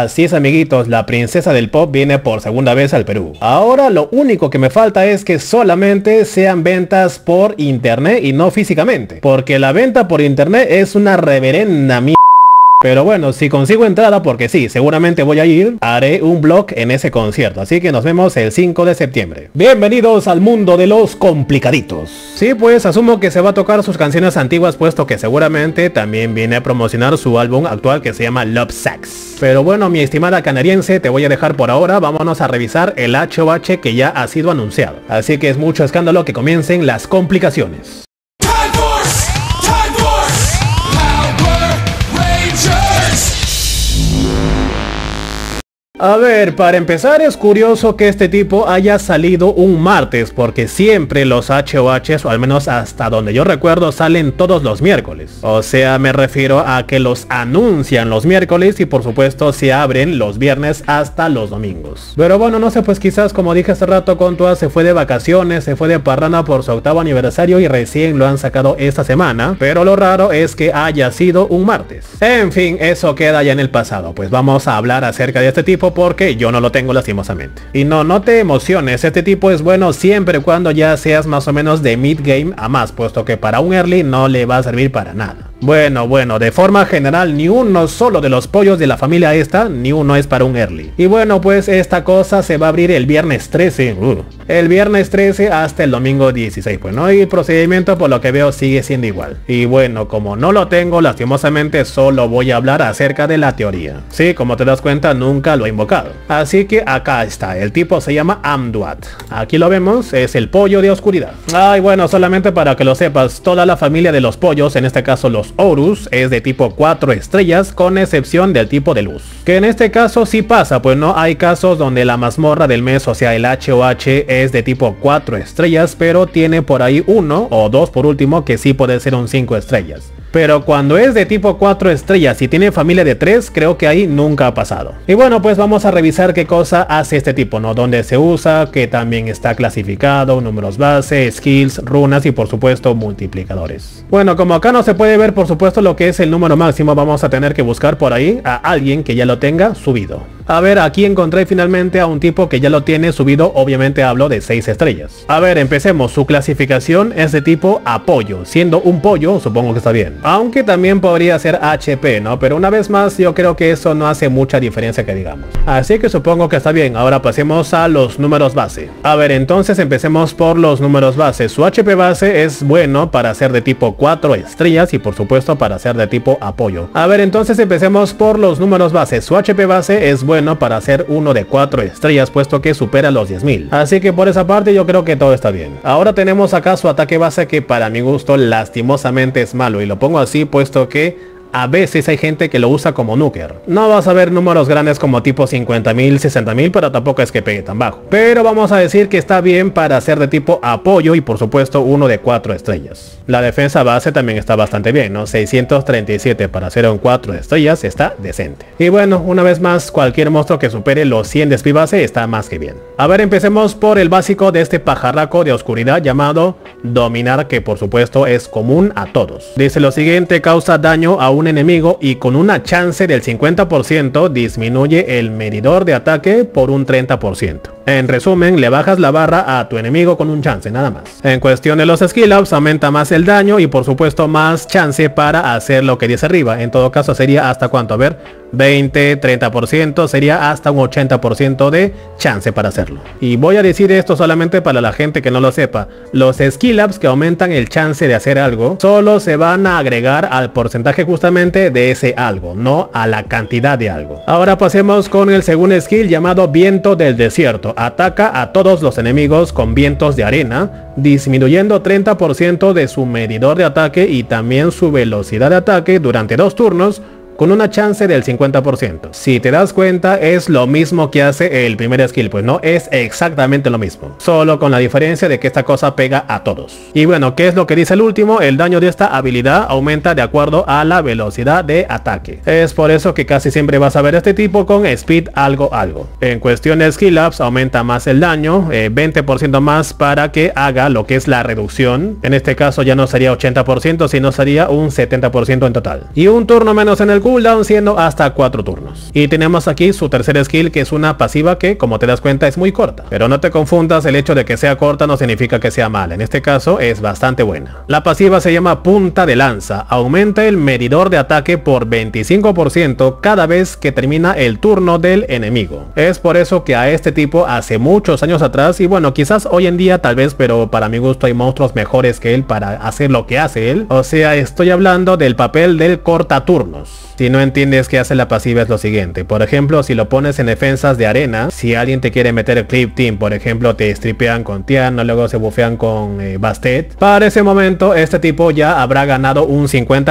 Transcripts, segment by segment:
Así es, amiguitos, la princesa del pop viene por segunda vez al Perú. Ahora lo único que me falta es que solamente sean ventas por internet y no físicamente, porque la venta por internet es una reverenda mierda. Pero bueno, si consigo entrada, porque sí, seguramente voy a ir, haré un vlog en ese concierto. Así que nos vemos el 5 de septiembre. Bienvenidos al mundo de los complicaditos. Sí, pues asumo que se va a tocar sus canciones antiguas, puesto que seguramente también viene a promocionar su álbum actual que se llama Love Sucks. Pero bueno, mi estimada canadiense, te voy a dejar por ahora. Vámonos a revisar el HOH que ya ha sido anunciado. Así que es mucho escándalo que comiencen las complicaciones. A ver, para empezar es curioso que este tipo haya salido un martes, porque siempre los HOHs, o al menos hasta donde yo recuerdo, salen todos los miércoles. O sea, me refiero a que los anuncian los miércoles y por supuesto se abren los viernes hasta los domingos. Pero bueno, no sé, pues quizás como dije hace rato, Contua se fue de vacaciones, se fue de parranda por su 8º aniversario y recién lo han sacado esta semana. Pero lo raro es que haya sido un martes. En fin, eso queda ya en el pasado. Pues vamos a hablar acerca de este tipo porque yo no lo tengo lastimosamente. Y no te emociones, este tipo es bueno siempre y cuando ya seas más o menos de mid game a más, puesto que para un early no le va a servir para nada. Bueno, de forma general ni uno solo de los pollos de la familia esta, ni uno es para un early. Y bueno, pues esta cosa se va a abrir el viernes 13, el viernes 13 hasta el domingo 16, pues no, y el procedimiento por lo que veo sigue siendo igual. Y bueno, como no lo tengo, lastimosamente solo voy a hablar acerca de la teoría. Sí, como te das cuenta, nunca lo he invocado. Así que acá está, el tipo se llama Amduat. Aquí lo vemos, es el pollo de oscuridad. Ay, bueno, solamente para que lo sepas, toda la familia de los pollos, en este caso los Horus, es de tipo 4 estrellas, con excepción del tipo de luz. Que en este caso sí pasa, pues no hay casos donde la mazmorra del mes, o sea el HOH, es de tipo 4 estrellas, pero tiene por ahí 1 o 2 por último que sí puede ser un 5 estrellas. Pero cuando es de tipo 4 estrellas y tiene familia de 3, creo que ahí nunca ha pasado. Y bueno, pues vamos a revisar qué cosa hace este tipo, ¿no? Dónde se usa, que también está clasificado, números base, skills, runas y por supuesto multiplicadores. Bueno, como acá no se puede ver por supuesto lo que es el número máximo, vamos a tener que buscar por ahí a alguien que ya lo tenga subido. A ver, aquí encontré finalmente a un tipo que ya lo tiene subido, obviamente hablo de 6 estrellas. A ver, empecemos, su clasificación es de tipo apoyo, siendo un pollo, supongo que está bien. Aunque también podría ser HP, ¿no? Pero una vez más, yo creo que eso no hace mucha diferencia que digamos. Así que supongo que está bien, ahora pasemos a los números base. A ver, entonces empecemos por los números base. Su HP base es bueno para ser de tipo 4 estrellas y por supuesto para ser de tipo apoyo. A ver, entonces empecemos por los números base. Su HP base es bueno para ser uno de 4 estrellas, puesto que supera los 10.000. Así que por esa parte yo creo que todo está bien. Ahora tenemos acá su ataque base, que para mi gusto lastimosamente es malo, y lo pongo así puesto que a veces hay gente que lo usa como nuker. No vas a ver números grandes como tipo 50.000, 60.000, pero tampoco es que pegue tan bajo. Pero vamos a decir que está bien para ser de tipo apoyo y por supuesto uno de 4 estrellas. La defensa base también está bastante bien, ¿no? 637 para ser un 4 estrellas está decente. Y bueno, una vez más, cualquier monstruo que supere los 100 de speed base está más que bien. A ver, empecemos por el básico de este pajarraco de oscuridad llamado Dominar, que por supuesto es común a todos. Dice lo siguiente: causa daño a un enemigo y con una chance del 50% disminuye el medidor de ataque por un 30%. En resumen, le bajas la barra a tu enemigo con un chance, nada más. En cuestión de los skill ups, aumenta más el daño y por supuesto más chance para hacer lo que dice arriba. En todo caso sería hasta cuánto, a ver, 20, 30%, sería hasta un 80% de chance para hacerlo. Y voy a decir esto solamente para la gente que no lo sepa: los skill ups que aumentan el chance de hacer algo solo se van a agregar al porcentaje justamente de ese algo, no a la cantidad de algo. Ahora pasemos con el segundo skill llamado Viento del Desierto. Ataca a todos los enemigos con vientos de arena, disminuyendo 30% de su medidor de ataque y también su velocidad de ataque durante 2 turnos, con una chance del 50%. Si te das cuenta, es lo mismo que hace el primer skill, pues no, es exactamente lo mismo, solo con la diferencia de que esta cosa pega a todos. Y bueno, ¿qué es lo que dice el último? El daño de esta habilidad aumenta de acuerdo a la velocidad de ataque. Es por eso que casi siempre vas a ver este tipo con speed algo. En cuestión de skill ups, aumenta más el daño, 20% más para que haga lo que es la reducción. En este caso ya no sería 80%, sino sería un 70% en total. Y un turno menos en el Q cooldown siendo hasta 4 turnos. Y tenemos aquí su tercer skill, que es una pasiva que, como te das cuenta, es muy corta. Pero no te confundas, el hecho de que sea corta no significa que sea mala. En este caso es bastante buena. La pasiva se llama punta de lanza. Aumenta el medidor de ataque por 25% cada vez que termina el turno del enemigo. Es por eso que a este tipo hace muchos años atrás, y bueno, quizás hoy en día tal vez, pero para mi gusto hay monstruos mejores que él para hacer lo que hace él. O sea, estoy hablando del papel del cortaturnos. Si no entiendes qué hace la pasiva, es lo siguiente. Por ejemplo, si lo pones en defensas de arena, si alguien te quiere meter el clip team, por ejemplo, te stripean con Tiana, luego se bufean con Bastet. Para ese momento, este tipo ya habrá ganado un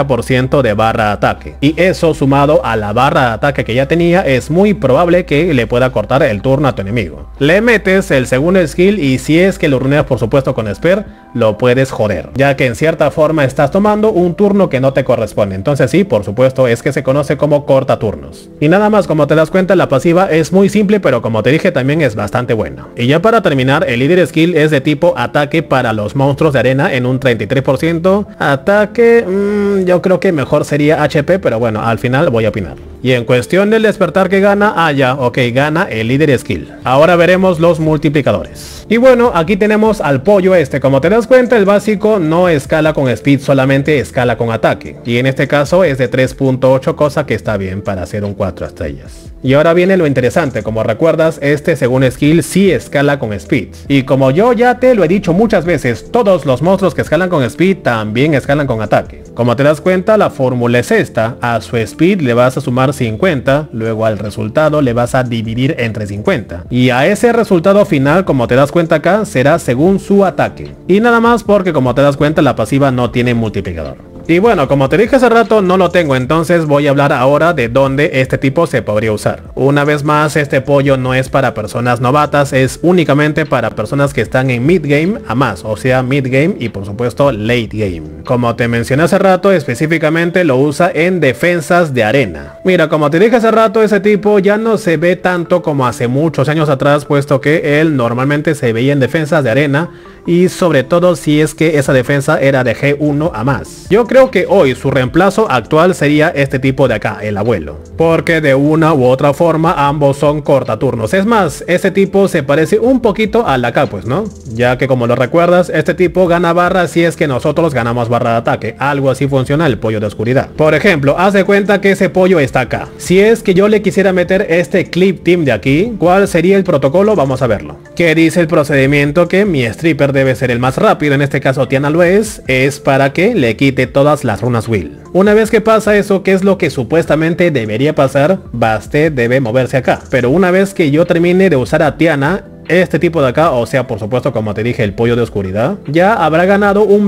50% de barra de ataque. Y eso sumado a la barra de ataque que ya tenía, es muy probable que le pueda cortar el turno a tu enemigo. Le metes el segundo skill y si es que lo runeas por supuesto con Esper, lo puedes joder, ya que en cierta forma estás tomando un turno que no te corresponde. Entonces sí, por supuesto, es que se conoce como corta turnos. Y nada más, como te das cuenta, la pasiva es muy simple, pero como te dije también es bastante buena. Y ya para terminar, el líder skill es de tipo ataque para los monstruos de arena en un 33%. Ataque, yo creo que mejor sería HP, pero bueno, al final voy a opinar. Y en cuestión del despertar que gana, ya, ok, gana el líder skill. Ahora veremos los multiplicadores. Y bueno, aquí tenemos al pollo este. Como te das cuenta, el básico no escala con speed, solamente escala con ataque. Y en este caso es de 3.8, cosa que está bien para hacer un 4 estrellas. Y ahora viene lo interesante, como recuerdas, este segundo skill sí escala con speed. Y como yo ya te lo he dicho muchas veces, todos los monstruos que escalan con speed también escalan con ataque. Como te das cuenta, la fórmula es esta: a su speed le vas a sumar 50, luego al resultado le vas a dividir entre 50. Y a ese resultado final, como te das cuenta acá, será según su ataque. Y nada más porque como te das cuenta, la pasiva no tiene multiplicador. Y bueno, como te dije hace rato, no lo tengo, entonces voy a hablar ahora de dónde este tipo se podría usar. Una vez más, este pollo no es para personas novatas, es únicamente para personas que están en mid game a más, o sea, mid game y por supuesto late game. Como te mencioné hace rato, específicamente lo usa en defensas de arena. Mira, como te dije hace rato, ese tipo ya no se ve tanto como hace muchos años atrás, puesto que él normalmente se veía en defensas de arena, y sobre todo si es que esa defensa era de G1 a más. Yo creo que hoy su reemplazo actual sería este tipo de acá, el abuelo, porque de una u otra forma ambos son cortaturnos. Es más, este tipo se parece un poquito al acá, pues, ¿no? Ya que como lo recuerdas, este tipo gana barra si es que nosotros ganamos barra de ataque. Algo así funciona el pollo de oscuridad. Por ejemplo, haz de cuenta que ese pollo está acá. Si es que yo le quisiera meter este clip team de aquí, ¿cuál sería el protocolo? Vamos a verlo. ¿Qué dice el procedimiento? Que mi stripper debe ser el más rápido, en este caso Tiana lo es para que le quite todas las runas Will. Una vez que pasa eso, que es lo que supuestamente debería pasar, Bastet debe moverse acá. Pero una vez que yo termine de usar a Tiana, este tipo de acá, o sea, por supuesto, como te dije, el pollo de oscuridad, ya habrá ganado un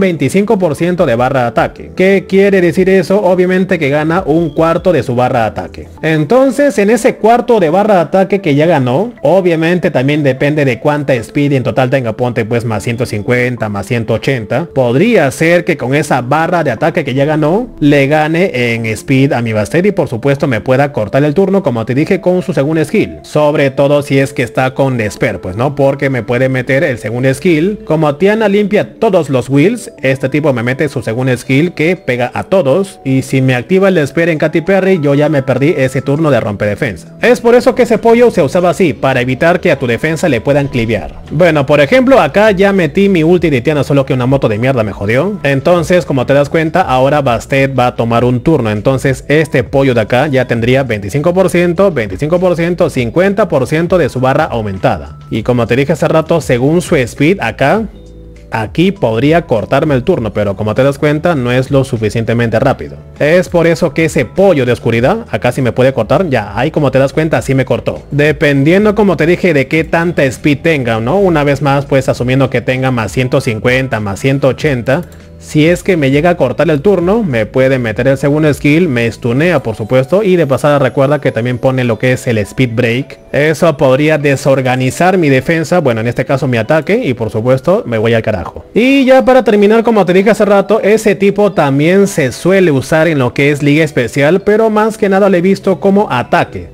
25% de barra de ataque. ¿Qué quiere decir eso? Obviamente que gana un cuarto de su barra de ataque. Entonces, en ese cuarto de barra de ataque que ya ganó, obviamente también depende de cuánta speed en total tenga. Ponte pues más 150, más 180. Podría ser que con esa barra de ataque que ya ganó, le gane en speed a mi Bastet y por supuesto me pueda cortar el turno, como te dije, con su segundo skill. Sobre todo si es que está con Desper, pues no, porque me puede meter el segundo skill. Como Tiana limpia todos los wills, este tipo me mete su segundo skill que pega a todos, y si me activa el Desper en Katy Perry, yo ya me perdí ese turno de romper defensa. Es por eso que ese pollo se usaba así, para evitar que a tu defensa le puedan clivear. Bueno, por ejemplo, acá ya metí mi ulti de Tiana, solo que una moto de mierda me jodió. Entonces, como te das cuenta, ahora Bastet va a tomar un turno. Entonces, este pollo de acá ya tendría 25%, 25%, 50% de su barra aumentada. Y como te dije hace rato, según su speed acá, aquí podría cortarme el turno, pero como te das cuenta no es lo suficientemente rápido. Es por eso que ese pollo de oscuridad acá sí me puede cortar. Ya, ahí como te das cuenta sí me cortó. Dependiendo, como te dije, de qué tanta speed tenga, ¿no? Una vez más, pues asumiendo que tenga más 150, más 180, si es que me llega a cortar el turno, me puede meter el segundo skill, me stunea por supuesto, y de pasada recuerda que también pone lo que es el speed break. Eso podría desorganizar mi defensa, bueno, en este caso mi ataque, y por supuesto me voy al carajo. Y ya para terminar, como te dije hace rato, ese tipo también se suele usar en lo que es liga especial, pero más que nada lo he visto como ataque.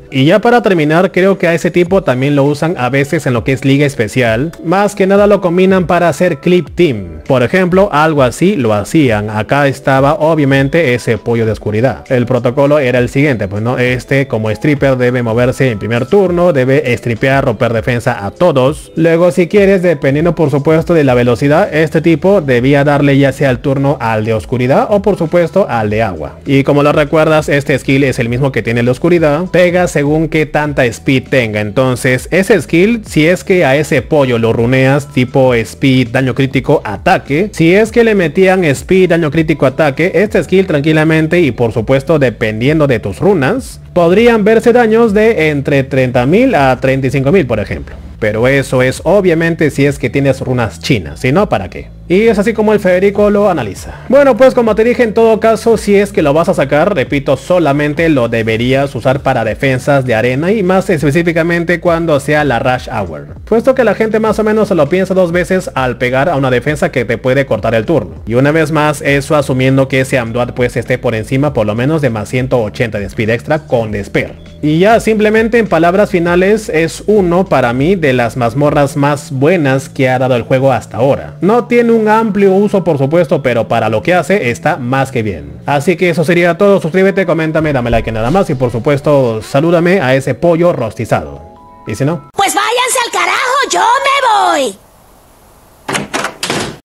Y ya para terminar, creo que a ese tipo también lo usan a veces en lo que es liga especial. Más que nada lo combinan para hacer clip team. Por ejemplo, algo así lo hacían. Acá estaba obviamente ese pollo de oscuridad. El protocolo era el siguiente, pues no, como stripper debe moverse en primer turno, debe stripear, romper defensa a todos. Luego si quieres, dependiendo por supuesto de la velocidad, este tipo debía darle ya sea el turno al de oscuridad o por supuesto al de agua. Y como lo recuerdas, este skill es el mismo que tiene el de oscuridad. Pega según qué tanta speed tenga. Entonces ese skill, si es que a ese pollo lo runeas tipo speed, daño crítico, ataque, si es que le metían speed, daño crítico, ataque, este skill tranquilamente y por supuesto dependiendo de tus runas, podrían verse daños de entre 30.000 a 35.000 por ejemplo. Pero eso es obviamente si es que tienes runas chinas, si no, ¿para qué? Y es así como el Federico lo analiza. Bueno, pues como te dije, en todo caso, si es que lo vas a sacar, repito, solamente lo deberías usar para defensas de arena y más específicamente cuando sea la Rush Hour. Puesto que la gente más o menos se lo piensa dos veces al pegar a una defensa que te puede cortar el turno. Y una vez más, eso asumiendo que ese Amduat pues esté por encima por lo menos de más 180 de speed extra con Despair. Y ya simplemente en palabras finales es uno para mí de las mazmorras más buenas que ha dado el juego hasta ahora. No tiene un amplio uso por supuesto, pero para lo que hace está más que bien. Así que eso sería todo, suscríbete, coméntame, dame like, nada más y por supuesto salúdame a ese pollo rostizado. Y si no, pues váyanse al carajo, yo me voy.